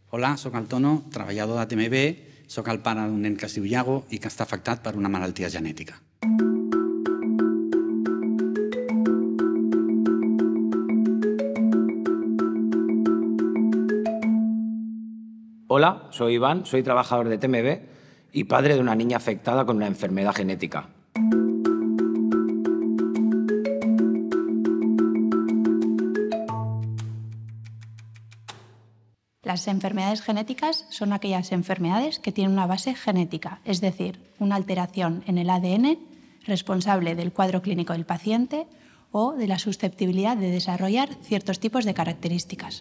Hola, sóc el Tono, treballador de TMB, sóc el pare d'un nen que es diu Iago i que està afectat per una malaltia genètica. Hola, soy Iván, soy trabajador de TMB y padre de una niña afectada con una enfermedad genética. Las enfermedades genéticas son aquellas enfermedades que tienen una base genética, es decir, una alteración en el ADN responsable del cuadro clínico del paciente o de la susceptibilidad de desarrollar ciertos tipos de características.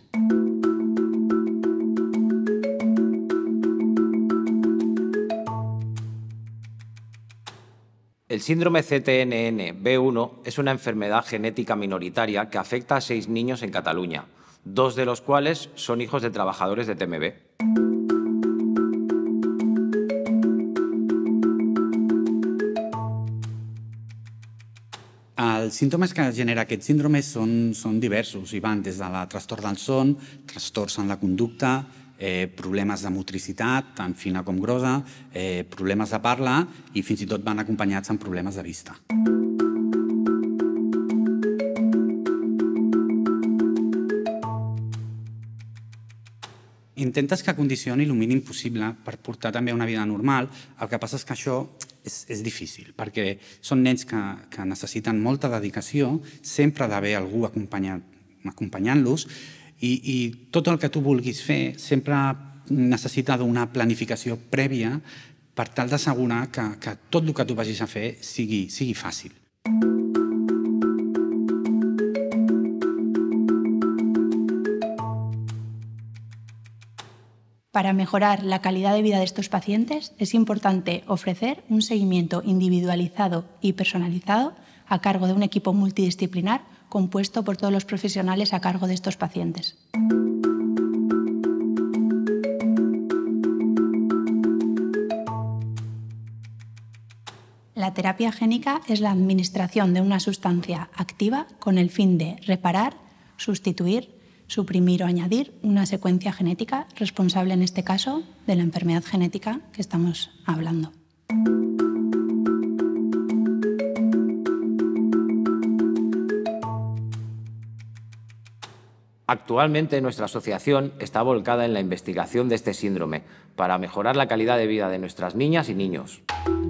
El síndrome CTNN-B1 es una enfermedad genética minoritaria que afecta a 6 niños en Cataluña, 2 de los cuales son hijos de trabajadores de TMB. Els símptomes que genera aquest síndrome són diversos i van des de la trastorn del son, trastorns en la conducta, problemes de motricitat, tant fina com grossa, problemes de parla i fins i tot van acompanyats amb problemes de vista. Intentes que condicioni el mínim possible per portar també una vida normal. El que passa és que això és difícil, perquè són nens que necessiten molta dedicació, sempre ha d'haver algú acompanyant-los i tot el que tu vulguis fer sempre necessita d'una planificació prèvia per tal d'assegurar que tot el que tu vagis a fer sigui fàcil. Para mejorar la calidad de vida de estos pacientes es importante ofrecer un seguimiento individualizado y personalizado a cargo de un equipo multidisciplinar compuesto por todos los profesionales a cargo de estos pacientes. La terapia génica es la administración de una sustancia activa con el fin de reparar, sustituir, suprimir o añadir una secuencia genética responsable, en este caso, de la enfermedad genética que estamos hablando. Actualmente nuestra asociación está volcada en la investigación de este síndrome para mejorar la calidad de vida de nuestras niñas y niños.